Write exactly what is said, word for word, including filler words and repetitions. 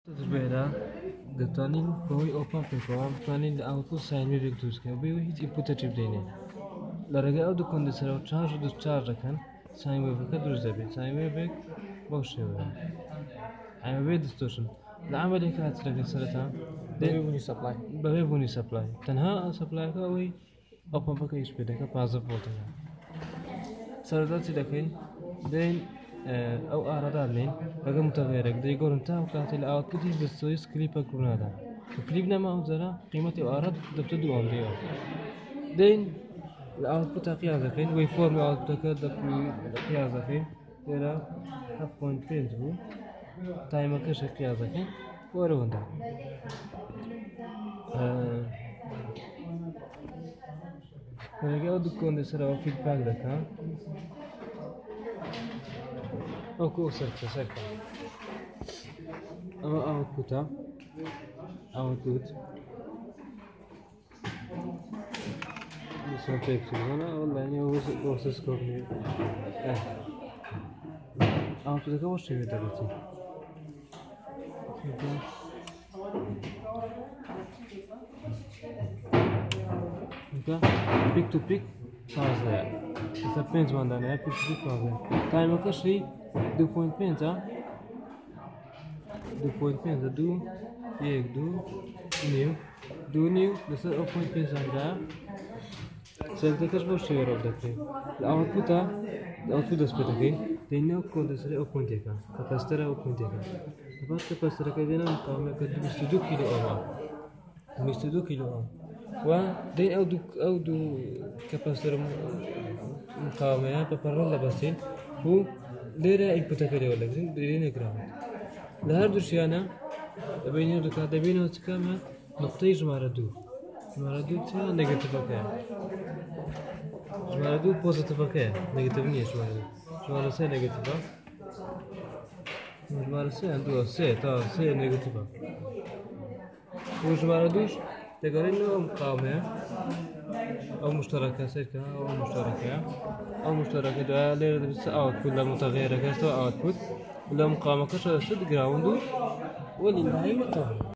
تجربة دەتوانین بەهۆی ئۆپان پێکەوە بتوانین لە ئاوتپوت ساینوێڤێک دروستکەین و بێەوەی هیچ ئینپوتێکی بدەینێ لە ڕێگەی ئەو دوو کۆندنسەرەوە چارج و دیسچارج دەکەن ساینوێڤەکە دروست دەبێت ساینوێڤێک بەو شێوەیە ئەمە دیستۆرشن لە عەمەلێکە هاترەکە سەرەتا بەبێ بوونی سەپلای بەبێ بوونی سەپلای تەنها سەپلایەکە ئەوەی ئەو پەمپەکە هیچ پێ دەکات پانزە ڤۆڵتەکە سەرەتا چی دەکەین دێین ئەو ئارەدا بنین بەگە متەغێرێک دەیگۆڕن تا کاتێ لە ئاوتپوت هیچ دەستەوەی کلیپە ڕوونادا کە کلیپ نەما ئەو جارە قیمەتی ئەو ئارە دەبتە دوو ئەمپێرە دێین لە ئاوتپوتە قیاس دەکەین وەی فۆرمی ئاوتپوتەکە قیاس دەکەین لێرە هەفت پۆینت پێنج بوو تایمەکەش قیاس دەکەین وەرەوەندا لەرێگای ئەو دوو کۆندنسەرەوە فیدباک دەکەن وەکو ئەو سەرچە سەرکە ئەمە ئاوتپوتە ئاوتپوت دیسان پێک چوونە ئەوڵانی ئۆسسکۆپی ئاوتپوتەکە بۆ شێوێ دەبێتی پیک تو پیک پازدەیە ئێستا پێنج مادانەیە پیک تو پیک پازدەیە تایمەکەشی دوو پۆینت پێنجە دوو پۆینت پێنجە دوو یەک دوو نیو دوو نیو لەسەر ئەو پۆینت پێنجەکەدایە سەرەتەکەش بۆ شێوە ڕەو دەکرێت لە ئاوتپوتە لە ئاوتپوت دەست پێ دەکەین دێینە ئەو کۆندنسەرە ئەو پۆینتێکە کەپاسیتەرە ئەو پۆینتێکە لەپاش کەپاسیتەرەکە دێنە مقاومەکە بیست و دوو کیلۆ ئۆمە بیست و دوو کیلۆ ئۆم و دێین ئەو دوو ئەو دوو کەپاسیتەر مقاومەیە بە پەڕۆڵ دەبەستین و لێرە ئینپوتەکە لێوە دەگرین بێنە نەگراوێت لە هەردووشیانە دەبینی هەردوو کات دەبینەوە چ کامە نقطەی ژمارە دوو ژمارە دوو چ نێگەتیڤەکەیە ژمارە دوو پۆزیتیڤەکەیە نێگەتیڤ نییە ژمارە دوو ژمارە سێ نێگەتیڤە ژمارە سێیان دووە سێ تا سێ نێگەتیڤە و ژمارە دووش دەگەڕێنەوە ئەو مقاومەیە ئەو مشتەرەکە سەرکە ئەو مشتەرەکەیە ئەو مشتەرەکە دوایە لێرە دەبێت ئاوتپوت لە متەغێرەکە ئاوتپوت لە مقاومەکەشە دەچێت گراوند و وەلیلای الحەمد